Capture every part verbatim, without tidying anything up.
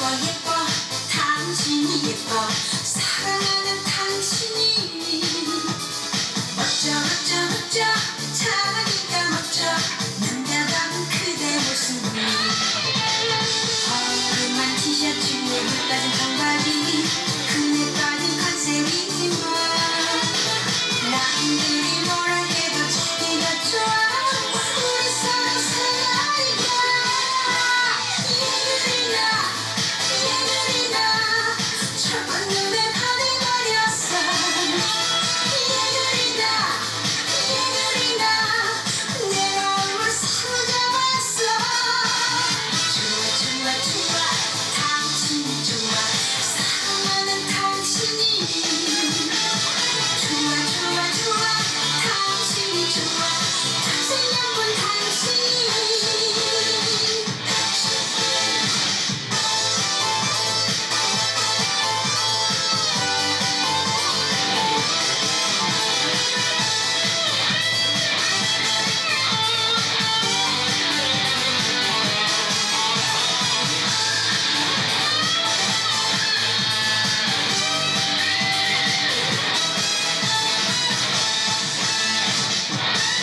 예뻐 당신이 예뻐 사랑하는 당신이 멋져 멋져 멋져 자기가 멋져 남자다운 그대 모습이 허름한 티셔츠에 물 빠진 청바지 그네 빠진 컨셉이지만 남들이 뭐라 해도 자기가 좋아 우리 서로 사랑이야 예술이다 예술이다 저번 눈에 반해버렸어 예술이다 예술이다 내가 얼굴 사로잡았어 좋아 좋아 좋아 당신이 좋아 사랑하는 당신이 좋아 좋아 좋아 당신이 좋아 잘생긴 당신이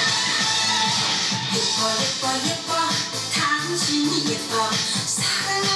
예뻐 예뻐 예뻐 당신이 예뻐 사랑하는